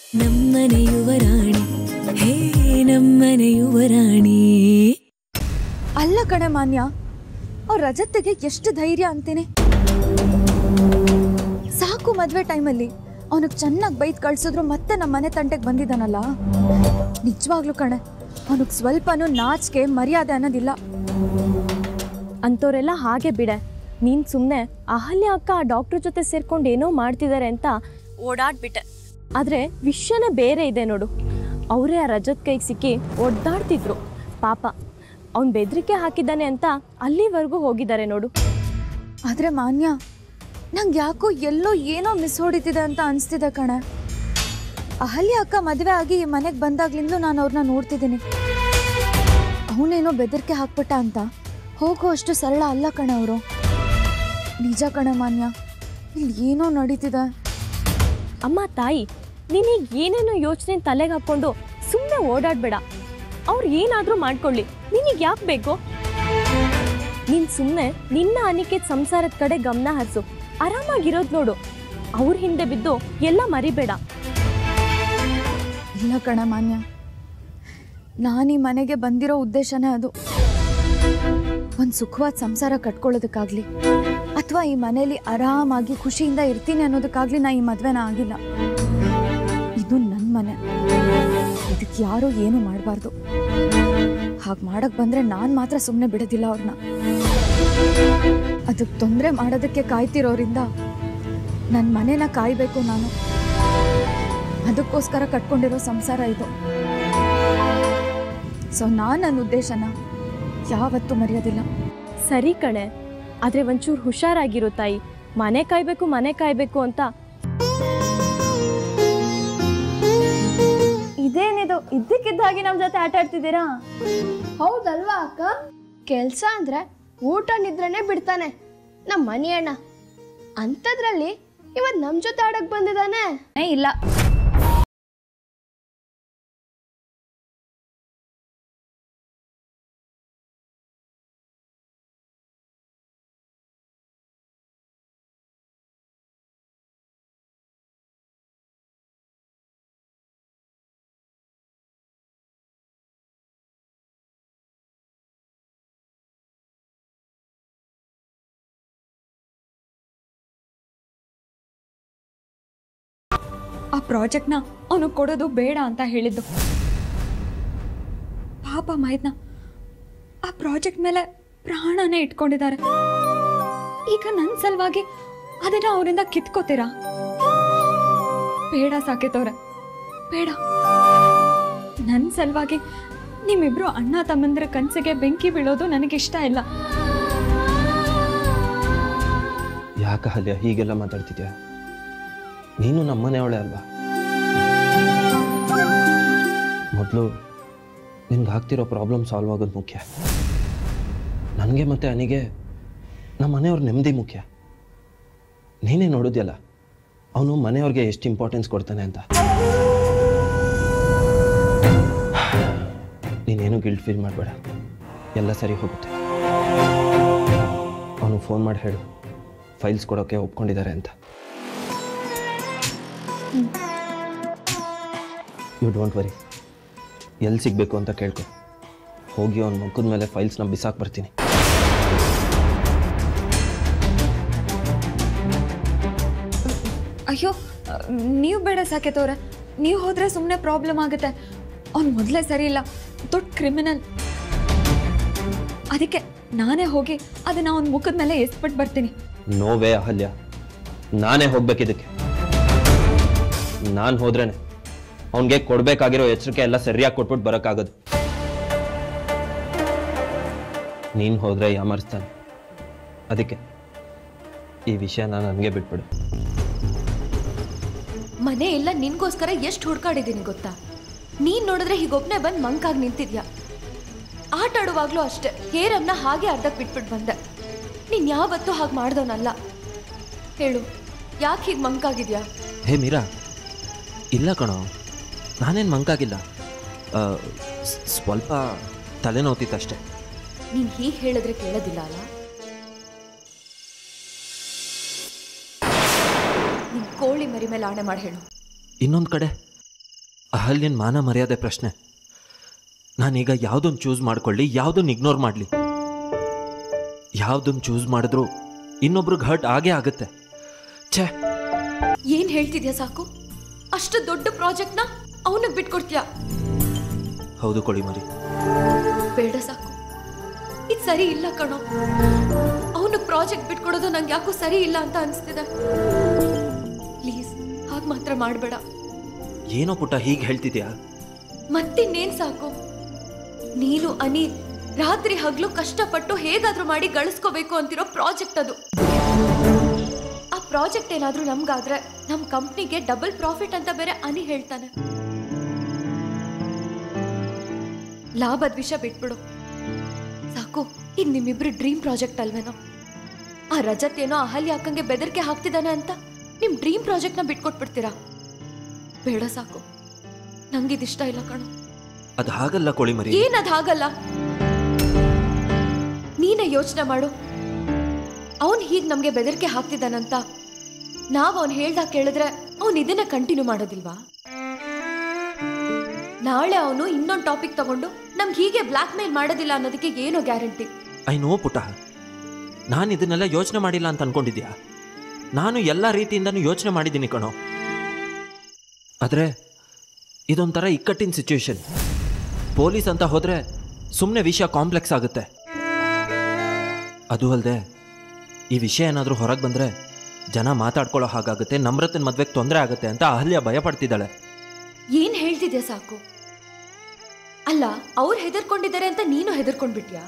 ನಮ್ಮನೆ ಯುವರಾಣಿ ಹೇ ನಮ್ಮನೆ ಯುವರಾಣಿ. ಅಲ್ಲ ಕಣೆ ಮಾನ್ಯ, ಅವ್ರ ರಜತ್ತೆಗೆ ಎಷ್ಟು ಧೈರ್ಯ ಅಂತೀನಿ. ಸಾಕು ಮದ್ವೆ ಟೈಮಲ್ಲಿ ಅವನಿಗೆ ಚೆನ್ನಾಗಿ ಬೈದ್ ಕಳ್ಸಿದ್ರು ಮತ್ತೆ ನಮ್ಮ ಮನೆ ತಂಟೆಗೆ ಬಂದಿದ್ದಾನಲ್ಲ. ನಿಜವಾಗ್ಲೂ ಕಣೆ, ಅವನಿಗೆ ಸ್ವಲ್ಪನೂ ನಾಚಿಕೆ ಮರ್ಯಾದೆ ಅನ್ನೋದಿಲ್ಲ. ಅಂಥವರೆಲ್ಲ ಹಾಗೆ ಬಿಡೆ. ನೀನು ಸುಮ್ಮನೆ ಅಹಲ್ಯ ಅಕ್ಕ ಆ ಡಾಕ್ಟ್ರ್ ಜೊತೆ ಸೇರ್ಕೊಂಡು ಏನೋ ಮಾಡ್ತಿದ್ದಾರೆ ಅಂತ ಓಡಾಡ್ಬಿಟ್ಟೆ. ಆದರೆ ವಿಷಯನೇ ಬೇರೆ ಇದೆ ನೋಡು. ಅವರೇ ಆ ರಜತ್ ಕೈಗೆ ಸಿಕ್ಕಿ ಒದ್ದಾಡ್ತಿದ್ರು. ಪಾಪ ಅವ್ನು ಬೆದರಿಕೆ ಹಾಕಿದ್ದಾನೆ ಅಂತ ಅಲ್ಲಿವರೆಗೂ ಹೋಗಿದ್ದಾರೆ ನೋಡು. ಆದರೆ ಮಾನ್ಯ, ನಂಗೆ ಯಾಕೋ ಎಲ್ಲೋ ಏನೋ ಮಿಸ್ ಹೊಡಿತಿದೆ ಅಂತ ಅನಿಸ್ತಿದೆ ಕಣೆ. ಅಹಲ್ಯ ಅಕ್ಕ ಮದುವೆ ಆಗಿ ಈ ಮನೆಗೆ ಬಂದಾಗ್ಲಿಂದಲೂ ನಾನು ಅವ್ರನ್ನ ನೋಡ್ತಿದ್ದೀನಿ. ಅವನೇನೋ ಬೆದರಿಕೆ ಹಾಕ್ಬಿಟ್ಟ ಅಂತ ಹೋಗೋ ಅಷ್ಟು ಸರಳ ಅಲ್ಲ ಕಣೆ ಅವರು. ನಿಜ ಕಣೆ ಮಾನ್ಯ, ಇಲ್ಲಿ ಏನೋ ನಡೀತಿದೆ. ಅಮ್ಮ ತಾಯಿ, ನೀನೀಗ ಏನೇನೋ ಯೋಚನೆ ತಲೆಗೆ ಹಾಕ್ಕೊಂಡು ಸುಮ್ಮನೆ ಓಡಾಡಬೇಡ. ಅವ್ರು ಏನಾದರೂ ಮಾಡ್ಕೊಳ್ಳಿ, ನಿನಗೆ ಯಾಕೆ ಬೇಕು? ನೀನು ಸುಮ್ಮನೆ ನಿನ್ನ ಅನಿಕೆತ್ ಸಂಸಾರದ ಕಡೆ ಗಮನ ಹರಿಸು. ಆರಾಮಾಗಿರೋದು ನೋಡು. ಅವ್ರ ಹಿಂದೆ ಬಿದ್ದು ಎಲ್ಲ ಮರಿಬೇಡ. ಇಲ್ಲ ಕಣೆ ಮಾನ್ಯ, ನಾನು ಈ ಮನೆಗೆ ಬಂದಿರೋ ಉದ್ದೇಶನೇ ಅದು. ಒಂದು ಸುಖವಾದ ಸಂಸಾರ ಕಟ್ಕೊಳ್ಳೋದಕ್ಕಾಗ್ಲಿ ಅಥವಾ ಈ ಮನೇಲಿ ಆರಾಮಾಗಿ ಖುಷಿಯಿಂದ ಇರ್ತೀನಿ ಅನ್ನೋದಕ್ಕಾಗ್ಲಿ ನಾ ಈ ಮದುವೆನ ಆಗಿಲ್ಲ. ಇದು ನನ್ನ ಮನೆ, ಇದಕ್ಕೆ ಯಾರೂ ಏನೂ ಮಾಡಬಾರ್ದು. ಹಾಗೆ ಮಾಡಕ್ಕೆ ಬಂದರೆ ನಾನು ಮಾತ್ರ ಸುಮ್ಮನೆ ಬಿಡೋದಿಲ್ಲ ಅವ್ರನ್ನ. ಅದಕ್ಕೆ ತೊಂದರೆ ಮಾಡೋದಕ್ಕೆ ಕಾಯ್ತಿರೋರಿಂದ ನನ್ನ ಮನೇನ ಕಾಯಬೇಕು ನಾನು. ಅದಕ್ಕೋಸ್ಕರ ಕಟ್ಕೊಂಡಿರೋ ಸಂಸಾರ ಇದು. ಸೊ ನಾನು ನನ್ನ ಉದ್ದೇಶನ ಯಾವತ್ತೂ ಮರೆಯೋದಿಲ್ಲ. ಸರಿ ಕಣೆ, ಆದರೆ ಒಂಚೂರು ಹುಷಾರಾಗಿರು ತಾಯಿ. ಮನೆ ಕಾಯ್ಬೇಕು ಅಂತ. ಇದೇನಿದು ಇದ್ದಕ್ಕಿದ್ದಾಗಿ ನಮ್ಮ ಜೊತೆ ಆಟ ಆಡ್ತಿದ್ದೀರಾ? ಹೌದಲ್ವಾ ಅಕ್ಕ? ಕೆಲ್ಸ ಅಂದ್ರೆ ಊಟ ನಿದ್ರೆನೆ ಬಿಡ್ತಾನೆ ನಮ್ಮ ಮನಿ ಅಣ್ಣ. ಅಂಥದ್ರಲ್ಲಿ ಇವತ್ತು ನಮ್ಮ ಜೊತೆ ಆಡಕ್ ಬಂದಿದ್ದಾನೆ? ಇಲ್ಲ. ಆ ಪ್ರಾಜೆಕ್ಟ್ನ ಅವನು ಕೊಡೋದು ಬೇಡ ಅಂತ ಹೇಳಿದ್ದು. ಪಾಪ ಮೈದ್ನ ಆ ಪ್ರಾಜೆಕ್ಟ್ ಮೇಲೆ ಪ್ರಾಣನೇ ಇಟ್ಕೊಂಡಿದ್ದಾರೆ. ಈಗ ನನ್ನ ಸಲುವಾಗಿ ಅದನ್ನ ಅವರಿಂದ ಕಿತ್ಕೋತೀರಾ? ಬೇಡ ಸಾಕೇತವ್ರೆ, ಬೇಡ. ನನ್ನ ಸಲುವಾಗಿ ನಿಮ್ಮಿಬ್ರು ಅಣ್ಣ ತಮ್ಮಂದ್ರ ಕನಸಿಗೆ ಬೆಂಕಿ ಬೀಳೋದು ನನಗಿಷ್ಟ ಇಲ್ಲ. ಯಾಕ ಅಹಲ್ಯ ಹೀಗೆಲ್ಲ ಮಾತಾಡ್ತಿದ್ಯಾ? ನೀನು ನಮ್ಮನೆಯವಳೆ ಅಲ್ವಾ? ಮೊದಲು ನಿನ್ಗೆ ಆಗ್ತಿರೋ ಪ್ರಾಬ್ಲಮ್ ಸಾಲ್ವ್ ಆಗೋದು ಮುಖ್ಯ. ನನಗೆ ಮತ್ತೆ ಅನಿಗೆ ನಮ್ಮ ಮನೆಯವ್ರ ನೆಮ್ಮದಿ ಮುಖ್ಯ. ನೀನೇ ನೋಡಿದ್ಯಲ್ಲ ಅವನು ಮನೆಯವ್ರಿಗೆ ಎಷ್ಟು ಇಂಪಾರ್ಟೆನ್ಸ್ ಕೊಡ್ತಾನೆ ಅಂತ. ನೀನೇನು ಗಿಲ್ಟ್ ಫೀಲ್ ಮಾಡಬೇಡ, ಎಲ್ಲ ಸರಿ ಹೋಗುತ್ತೆ. ಅವನು ಫೋನ್ ಮಾಡಿ ಹೇಳು ಫೈಲ್ಸ್ ಕೊಡೋಕ್ಕೆ ಒಪ್ಕೊಂಡಿದ್ದಾರೆ ಅಂತ. ಯು ಡೋಂಟ್ ವರಿ, ಎಲ್ಲಿ ಸಿಗಬೇಕು ಅಂತ ಕೇಳ್ಕೊ. ಹೋಗಿ ಅವನ ಮುಖದ ಮೇಲೆ ಫೈಲ್ಸ್ನ ಬಿಸಾಕ್ ಬರ್ತೀನಿ. ಅಯ್ಯೋ, ನೀವು ಬೇಡ ಸಾಕೇತವ್ರೆ. ನೀವು ಹೋದ್ರೆ ಸುಮ್ಮನೆ ಪ್ರಾಬ್ಲಮ್ ಆಗುತ್ತೆ. ಅವ್ನು ಮೊದಲೇ ಸರಿ ಇಲ್ಲ, ದೊಡ್ಡ ಕ್ರಿಮಿನಲ್. ಅದಕ್ಕೆ ನಾನೇ ಹೋಗಿ ಅದನ್ನ ಅವನ ಮುಖದ ಮೇಲೆ ಎಸ್ಬಿಟ್ಟು ಬರ್ತೀನಿ. ನೋವೇ ಅಹಲ್ಯ, ನಾನೇ ಹೋಗ್ಬೇಕಿದ್ದಕ್ಕೆ. ನಾನು ಹೋದ್ರೇನೆ ಅವನಿಗೆ ಕೊಡ್ಬೇಕಾಗಿರೋ ಎಚ್ಚರಿಕೆ ಎಲ್ಲ ಸರಿಯಾಗಿ ಕೊಟ್ಬಿಟ್ಟು ಬರೋಕ್ಕಾಗೋದು. ನೀನು ಹೋದ್ರೆ ಯಾಮರ್ಸ್ತಾನೆ. ಅದಕ್ಕೆ ಈ ವಿಷಯನ ನನಗೆ ಬಿಟ್ಬಿಡು. ಮನೆ ಎಲ್ಲ ನಿನ್ಗೋಸ್ಕರ ಎಷ್ಟು ಹುಡ್ಕಾಡಿದ್ದೀನಿ ಗೊತ್ತಾ? ನೀನ್ ನೋಡಿದ್ರೆ ಹೀಗೊಬ್ನೇ ಬಂದು ಮಂಕಾಗಿ ನಿಂತಿದ್ಯಾ. ಆಟ ಆಡುವಾಗ್ಲೂ ಅಷ್ಟೇ ಹೇರಮ್ನ ಹಾಗೆ ಅರ್ಧಕ್ಕೆ ಬಿಟ್ಬಿಟ್ಟು ಬಂದೆ. ನೀನ್ ಯಾವತ್ತೂ ಹಾಗೆ ಮಾಡ್ದವನಲ್ಲ. ಹೇಳು, ಯಾಕೆ ಹೀಗೆ ಮಂಕಾಗಿದ್ಯಾ? ಹೇ ಮೀರಾ, ಇಲ್ಲ ಕಣೋ, ನಾನೇನು ಮಂಕಾಗಿಲ್ಲ. ಸ್ವಲ್ಪ ತಲೆನೋತಿತ್ತಷ್ಟೆ. ನೀನ್ ಹೀಗೆ ಹೇಳಿದ್ರೆ ಕೇಳೋದಿಲ್ಲ ಅಲ್ಲ? ನಿನ್ ಕೋಳಿ ಮರಿ ಮೇಲೆ ಆಣೆ ಮಾಡಿ ಹೇಳು. ಇನ್ನೊಂದು ಕಡೆ ಅಹಲ್ಯನ ಮಾನ ಮರ್ಯಾದೆ ಪ್ರಶ್ನೆ. ನಾನೀಗ ಯಾವುದನ್ನು ಚೂಸ್ ಮಾಡ್ಕೊಳ್ಳಿ, ಯಾವುದನ್ನು ಇಗ್ನೋರ್ ಮಾಡಲಿ? ಯಾವುದನ್ನು ಚೂಸ್ ಮಾಡಿದ್ರು ಇನ್ನೊಬ್ರಿಗೆ ಹರ್ಟ್ ಆಗೇ ಆಗುತ್ತೆ. ಛೇ, ಏನ್ ಹೇಳ್ತಿದ್ಯಾ ಸಾಕು? ಅಷ್ಟು ದೊಡ್ಡ ಪ್ರಾಜೆಕ್ಟ್ನ ಅವನಿಗೆ ಬಿಟ್ಕೊಡ್ತೀಯಾ? ಹೌದು ಕೊಡಿ ಮರಿ. ಬೇಡ ಸಾಕು, ಇದು ಸರಿ ಇಲ್ಲ ಕಣೋ. ಅವನು ಪ್ರಾಜೆಕ್ಟ್ ಬಿಟ್ಕೊಡೋದು ನಂಗೆ ಯಾಕೋ ಸರಿ ಇಲ್ಲ ಅಂತ ಅನಿಸ್ತಿದೆ. ಪ್ಲೀಸ್ ಹಾಗೆ ಮಾತ್ರ ಮಾಡಬೇಡ. ಏನೋ ಪುಟ್ಟ ಹೀಗೆ ಹೇಳ್ತಿದ್ಯಾ? ಮತ್ತಿನ್ನೇನ್ ಸಾಕು, ನೀನು ಅನಿ ರಾತ್ರಿ ಹಗಲು ಕಷ್ಟಪಟ್ಟು ಹೇಗಾದ್ರೂ ಮಾಡಿ ಗಳಿಸ್ಕೋಬೇಕು ಅಂತಿರೋ ಪ್ರಾಜೆಕ್ಟ್ ಅದು. ಆ ಪ್ರಾಜೆಕ್ಟ್ ಏನಾದ್ರೂ ನಮ್ಗಾದ್ರೆ ನಮ್ ಕಂಪ್ನಿಗೆ ಡಬಲ್ ಪ್ರಾಫಿಟ್ ಅಂತ ಬೇರೆ ಅನಿ ಹೇಳ್ತಾನೆ. ಲಾಭದ ವಿಷಯ ಬಿಟ್ಬಿಡು ಸಾಕು. ಇದು ನಿಮ್ಮಿಬ್ರು ಡ್ರೀಮ್ ಪ್ರಾಜೆಕ್ಟ್ ಅಲ್ವೇನೋ? ಆ ರಜತ್ ಏನೋ ಅಹಲ್ಯ ಅಕ್ಕಂಗೆ ಬೆದರಿಕೆ ಹಾಕ್ತಿದ್ದಾನೆ ಅಂತ ನಿಮ್ ಡ್ರೀಮ್ ಪ್ರಾಜೆಕ್ಟ್ನ ಬಿಟ್ಕೊಟ್ಬಿಡ್ತೀರಾ? ಬೇಡ ಸಾಕು, ನಂಗಿದಿಷ್ಟ ಇಲ್ಲ ಕಣೋ. ಅದು ಹಾಗಲ್ಲ ಕೋಳಿ ಮರಿ. ಏನದು ಹಾಗಲ್ಲ? ನೀನೇ ಯೋಚನೆ ಮಾಡು. ಅವನ್ ಹೀಗ್ ನಮ್ಗೆ ಬೆದರಿಕೆ ಹಾಕ್ತಿದ್ದಾನಂತ ನಾವ್ ಅವನ್ ಹೇಳ್ದಾಗ ಕೇಳಿದ್ರೆ ಅವನ್ ಇದನ್ನ ಕಂಟಿನ್ಯೂ ಮಾಡೋದಿಲ್ವಾ? ನಾಳೆ ಅವನು ಇನ್ನೊಂದು ಟಾಪಿಕ್ ತಗೊಂಡು ನಮ್ಗೆ ಹೀಗೆ ಬ್ಲಾಕ್ ಮೇಲ್ ಮಾಡೋದಿಲ್ಲ ಅನ್ನೋದಕ್ಕೆ ಏನೋ ಗ್ಯಾರಂಟಿ? ಐ ನೋ ಪುಟ್ಟ, ನಾನು ಇದನ್ನೆಲ್ಲ ಯೋಚನೆ ಮಾಡಿಲ್ಲ ಅಂತ ಅನ್ಕೊಂಡಿದ್ಯಾ? ನಾನು ಎಲ್ಲ ರೀತಿಯಿಂದನೂ ಯೋಚನೆ ಮಾಡಿದ್ದೀನಿ ಕಣೋ. ಆದರೆ ಇದೊಂಥರ ಇಕ್ಕಟ್ಟಿನ ಸಿಚುವೇಶನ್. ಪೊಲೀಸ್ ಅಂತ ಹೋದರೆ ಸುಮ್ಮನೆ ವಿಷಯ ಕಾಂಪ್ಲೆಕ್ಸ್ ಆಗುತ್ತೆ. ಅದು ಅಲ್ಲದೆ ಈ ವಿಷಯ ಏನಾದರೂ ಹೊರಗೆ ಬಂದರೆ ಜನ ಮಾತಾಡ್ಕೊಳ್ಳೋ ಹಾಗಾಗುತ್ತೆ, ನಮ್ರತನ ಮದ್ವೆಗೆ ತೊಂದರೆ ಆಗುತ್ತೆ ಅಂತ ಅಹಲ್ಯ ಭಯ ಪಡ್ತಿದ್ದಾಳೆ. ಏನ್ ಹೇಳ್ತಿದ್ಯಾ ಸಾಕು? ಅಲ್ಲ, ಅವ್ರು ಹೆದರ್ಕೊಂಡಿದ್ದಾರೆ ಅಂತ ನೀನು ಹೆದರ್ಕೊಂಡ್ಬಿಟ್ಯಾ?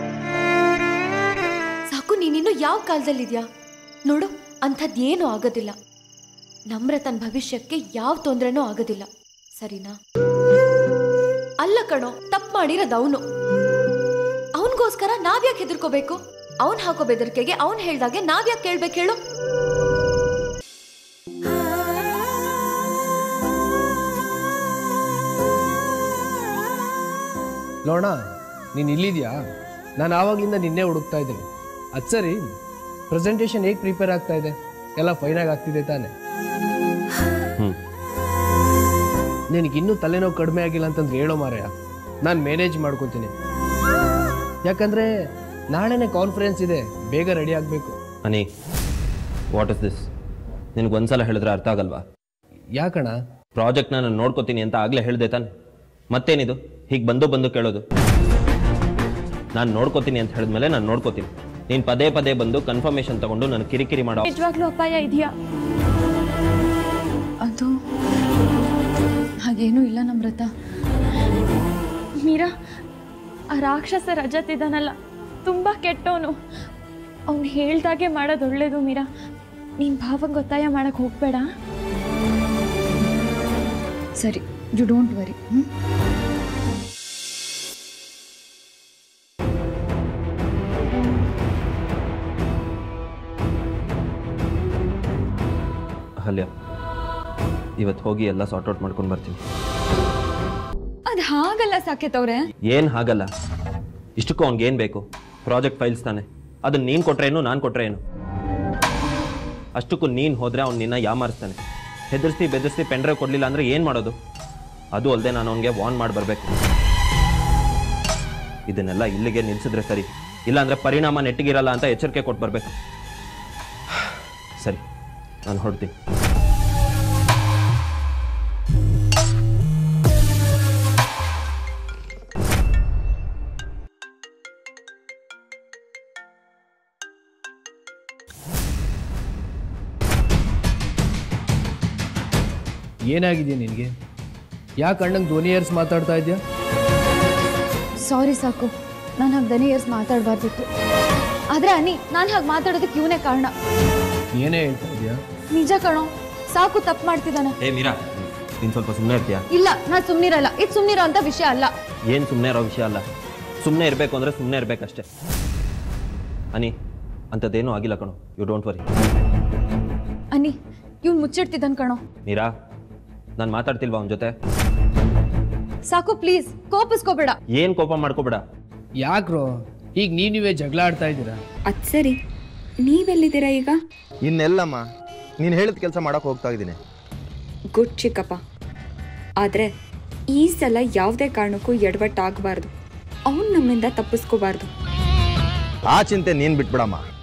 ಸಾಕು, ನೀನಿನ್ನು ಯಾವ ಕಾಲದಲ್ಲಿದ್ಯಾ? ನೋಡು, ಅಂಥದ್ದೇನೂ ಆಗೋದಿಲ್ಲ. ನಮ್ರತನ್ ಭವಿಷ್ಯಕ್ಕೆ ಯಾವ ತೊಂದರೆನೂ ಆಗೋದಿಲ್ಲ, ಸರಿನಾ? ಅಲ್ಲ ಕಣೋ, ತಪ್ಪು ಮಾಡಿರೋದು ಅವನು. ಅವನಿಗೋಸ್ಕರ ನಾವ್ಯಾಕೆ ಹೆದರ್ಕೋಬೇಕು? ಅವನ್ ಹಾಕೋ ಬೆದರಿಕೆಗೆ ಅವನ್ ಹೇಳ್ದಾಗೆ ನಾವ್ಯಾಕೆ ಕೇಳ್ಬೇಕು ಹೇಳು? ನೋಡ, ನೀನು ಇಲ್ಲಿದ್ಯಾ? ನಾನು ಆವಾಗಲಿಂದ ನಿನ್ನೆ ಹುಡುಕ್ತಾ ಇದ್ದೀನಿ. ಅದು ಸರಿ, ಪ್ರೆಸೆಂಟೇಷನ್ ಹೇಗೆ ಪ್ರಿಪೇರ್ ಆಗ್ತಾ ಇದೆ? ಎಲ್ಲ ಫೈನಾಗಿ ಆಗ್ತಿದೆ ತಾನೆ? ನಿನಗಿನ್ನೂ ತಲೆನೋವು ಕಡಿಮೆ ಆಗಿಲ್ಲ ಅಂತಂದ್ರೆ ಹೇಳೋ ಮಾರಾಯ, ನಾನು ಮ್ಯಾನೇಜ್ ಮಾಡ್ಕೊತೀನಿ. ಯಾಕಂದರೆ ನಾಳೆನೇ ಕಾನ್ಫರೆನ್ಸ್ ಇದೆ, ಬೇಗ ರೆಡಿ ಆಗಬೇಕು. Ani, what is this? ನಿನಗೊಂದ್ಸಲ ಹೇಳಿದ್ರೆ ಅರ್ಥ ಆಗಲ್ವಾ? ಯಾಕಣ? ಪ್ರಾಜೆಕ್ಟ್ನ ನಾನು ನೋಡ್ಕೋತೀನಿ ಅಂತ ಆಗಲೇ ಹೇಳಿದೆ ತಾನೆ, ಮತ್ತೇನಿದು ಹೀಗೆ ಬಂದು ಕೇಳೋದು? ನಾನು ನೋಡ್ಕೋತೀನಿ ಅಂತ ಹೇಳಿದ್ಮೇಲೆ ನಾನು ನೋಡ್ಕೋತೀನಿ. ನೀನು ಪದೇ ಪದೇ ಬಂದು ಕನ್ಫರ್ಮೇಷನ್ ತಗೊಂಡು ನಾನು ಕಿರಿಕಿರಿ ಮಾಡೋ ನಿಜವಾಗ್ಲೂ ಅಪಾಯ ಇದೆಯಾ? ಅದು ಹಾಗೇನೂ ಇಲ್ಲ ನಮ್ರತ. ಮೀರಾ, ಆ ರಾಕ್ಷಸ ರಜತ್ ಇದ್ದಾನಲ್ಲ, ತುಂಬ ಕೆಟ್ಟವನು. ಅವ್ನು ಹೇಳ್ದಾಗೆ ಮಾಡೋದು ಒಳ್ಳೇದು ಮೀರಾ. ನೀನು ಭಾವಂಗೆ ಒತ್ತಾಯ ಮಾಡಕ್ಕೆ ಹೋಗಬೇಡ, ಸರಿ? You don't worry. ಅಹಲ್ಯ, ಇವತ್ತು ಹೋಗಿ ಎಲ್ಲ ಸಾರ್ಟ್ ಔಟ್ ಮಾಡ್ಕೊಂಡು ಬರ್ತೀನಿ. ಅದು ಹಾಗಲ್ಲ ಸಾಕೇತ್ ಅವ್ರೆ. ಏನು ಹಾಗಲ್ಲ? ಇಷ್ಟಕ್ಕೂ ಅವ್ನಿಗೇನು ಬೇಕು? ಪ್ರಾಜೆಕ್ಟ್ ಫೈಲ್ಸ್ ತಾನೆ, ಅದನ್ನ ನೀನು ಕೊಟ್ರೇನು ನಾನು ಕೊಟ್ರೇನು? ಅಷ್ಟಕ್ಕೂ ನೀನು ಹೋದರೆ ಅವ್ನು ನಿನ್ನ ಯಾಮಾರಿಸ್ತಾನೆ. ಹೆದರ್ಸಿ ಬೆದರ್ಸಿ ಪೆಂಡ್ರೈವ್ ಕೊಡಲಿಲ್ಲ ಅಂದರೆ ಏನು ಮಾಡೋದು? ಅದು ಅಲ್ಲದೆ ನಾನು ಅವನಿಗೆ ವಾರ್ನ್ ಮಾಡಿ ಬರಬೇಕು. ಇದನ್ನೆಲ್ಲ ಇಲ್ಲಿಗೆ ನಿಲ್ಲಿಸಿದ್ರೆ ಸರಿ, ಇಲ್ಲಾಂದರೆ ಪರಿಣಾಮ ನೆಟ್ಟಿಗಿರಲ್ಲ ಅಂತ ಎಚ್ಚರಿಕೆ ಕೊಟ್ಟು ಬರಬೇಕು. ಸರಿ, ನಾನು ಹೊರಡ್ತೀನಿ. ಏನಾಗಿದೆಯಾ ನಿನಗೆ? ಯಾಕೆ ಅಣ್ಣಂಗೆ ಧ್ವನಿ ಏರ್ಸ್ ಮಾತಾಡ್ತಾ ಇದೆಯಾ? ಸಾರಿ ಸಾಕು, ನಾನು ಹಾಗೆ ದನಿ ಏರ್ಸ್ ಮಾತಾಡಬಾರ್ದಿತ್ತು. ಆದರೆ ಅನಿ, ನಾನು ಹಾಗೆ ಮಾತಾಡೋದಕ್ಕೆ ಇವನೇ ಕಾರಣ. ಏನೇ ಹೇಳ್ತಾ ಇದೆಯಾ? ನಿಜ ಕಣೋ, ಸಾಕು ತಪ್ಪು ಮಾಡ್ತಿದ್ದಾನೆ. ಏ ಮೀರಾ, ನೀನು ಸ್ವಲ್ಪ ಸುಮ್ಮನೆ ಇರ್ತೀಯಾ? ಇಲ್ಲ, ನಾನು ಸುಮ್ಮನಿರಲ್ಲ. ಇದು ಸುಮ್ಮನಿರೋ ಅಂತ ವಿಷಯ ಅಲ್ಲ. ಏನು ಸುಮ್ಮನೆ ಇರೋ ವಿಷಯ ಅಲ್ಲ. ಸುಮ್ಮನೆ ಇರಬೇಕು ಅಂದರೆ ಸುಮ್ಮನೆ ಇರಬೇಕಷ್ಟೇ. ಅನಿ, ಅಂಥದ್ದೇನೂ ಆಗಿಲ್ಲ ಕಣೋ, ಯು ಡೋಂಟ್ ವರಿ. ಅನಿ, ಇವ್ನು ಮುಚ್ಚಿಡ್ತಿದ್ದಾನೆ ಕಣೋ. ಮೀರಾ, ನಾನು ಮಾತಾಡ್ತಿಲ್ವಾ ಅವನ ಜೊತೆ? ಸಾಕು ಪ್ಲೀಸ್, ಕೋಪಿಸ್ಕೋಬೇಡ. ಏನು ಕೋಪ ಮಾಡ್ಕೋಬೇಡ. ಯಾಕ್ರೋ ಈಗ ನೀವೇ ಜಗಳ ಆಡ್ತಾ ಇದ್ದೀರಾ? ಅದು ಸರಿ, ನೀವೆಲ್ಲಿದ್ದೀರಾ ಈಗ? ಇನ್ನೆಲ್ಲಮ್ಮ, ನೀನು ಹೇಳಿದ ಕೆಲಸ ಮಾಡೋಕೆ ಹೋಗ್ತಾ ಇದ್ದೀನಿ. ಗುಡ್ ಚಿಕ್ಕಪ್ಪ. ಆದರೆ ಈ ಸಲ ಯಾವುದೇ ಕಾರಣಕ್ಕೂ ಎಡವಟ್ಟಾಗಬಾರ್ದು. ಅವನು ನಮ್ಮಿಂದ ತಪ್ಪಿಸ್ಕೋಬಾರ್ದು. ಆ ಚಿಂತೆ ನೀನು ಬಿಟ್ಬಿಡಮ್ಮ.